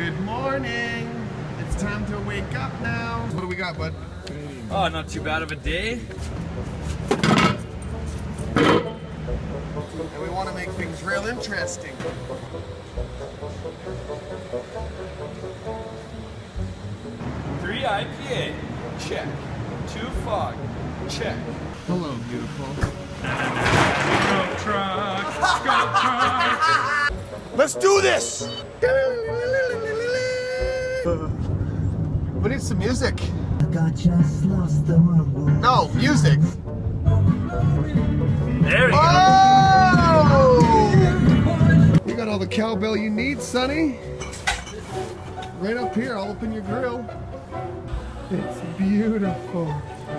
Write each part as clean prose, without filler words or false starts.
Good morning. It's time to wake up now. What do we got, bud? Oh, not too bad of a day. And we want to make things real interesting. Three IPA, check. 2 fog, check. Hello, beautiful. Scope truck. Let's do this! We need some music. No, music. There we go. Oh! You got all the cowbell you need, Sonny. Right up here, all up in your grill. It's beautiful.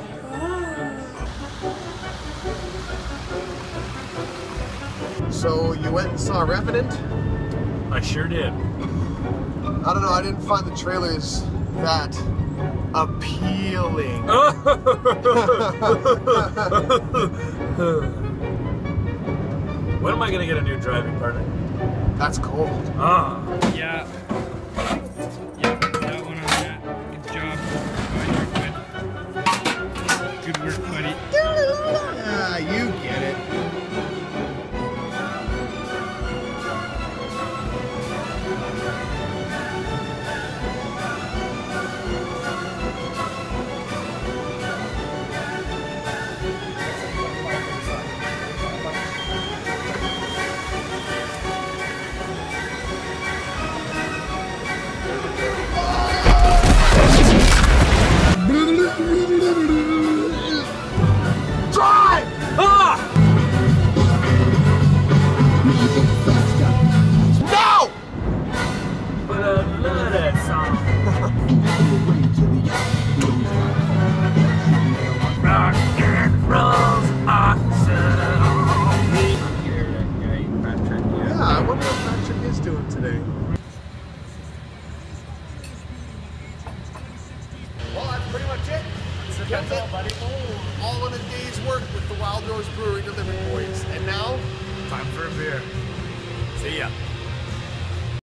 So you went and saw Revenant? I sure did. I don't know, I didn't find the trailers that appealing. When am I gonna get a new driving partner? That's cold. Ah. Yeah. Yeah, that one on that. Good job. Good work, buddy. Ah, you get it. Drive! Ah! No! But I love that song. Rock and roll's awesome. Yeah, I wonder what Patrick is doing today. Well, that's pretty much it. That's all, buddy. All in a day's work with the Wild Rose Brewery delivery boys. And now, Time for a beer. See ya.